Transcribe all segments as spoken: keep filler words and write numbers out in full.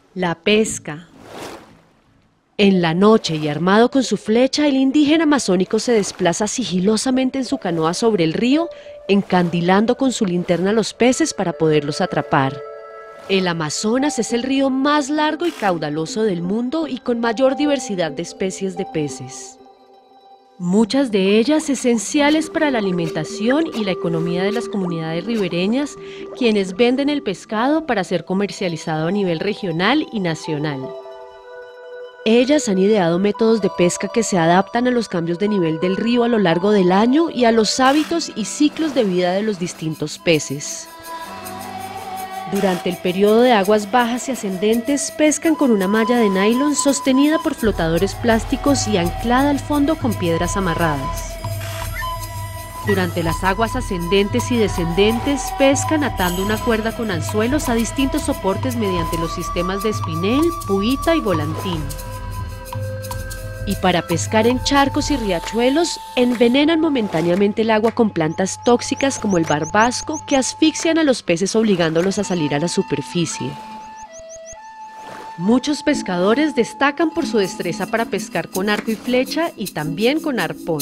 La pesca. En la noche y armado con su flecha, el indígena amazónico se desplaza sigilosamente en su canoa sobre el río, encandilando con su linterna los peces para poderlos atrapar. El Amazonas es el río más largo y caudaloso del mundo y con mayor diversidad de especies de peces. Muchas de ellas esenciales para la alimentación y la economía de las comunidades ribereñas, quienes venden el pescado para ser comercializado a nivel regional y nacional. Ellas han ideado métodos de pesca que se adaptan a los cambios de nivel del río a lo largo del año y a los hábitos y ciclos de vida de los distintos peces. Durante el periodo de aguas bajas y ascendentes, pescan con una malla de nylon sostenida por flotadores plásticos y anclada al fondo con piedras amarradas. Durante las aguas ascendentes y descendentes, pescan atando una cuerda con anzuelos a distintos soportes mediante los sistemas de espinel, puita y volantín. Y para pescar en charcos y riachuelos, envenenan momentáneamente el agua con plantas tóxicas como el barbasco que asfixian a los peces obligándolos a salir a la superficie. Muchos pescadores destacan por su destreza para pescar con arco y flecha y también con arpón.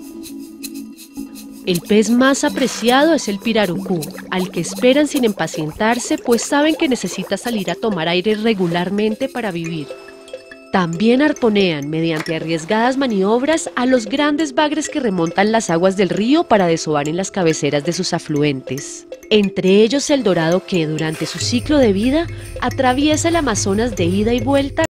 El pez más apreciado es el pirarucú, al que esperan sin impacientarse, pues saben que necesita salir a tomar aire regularmente para vivir. También arponean, mediante arriesgadas maniobras, a los grandes bagres que remontan las aguas del río para desovar en las cabeceras de sus afluentes. Entre ellos el dorado que, durante su ciclo de vida, atraviesa el Amazonas de ida y vuelta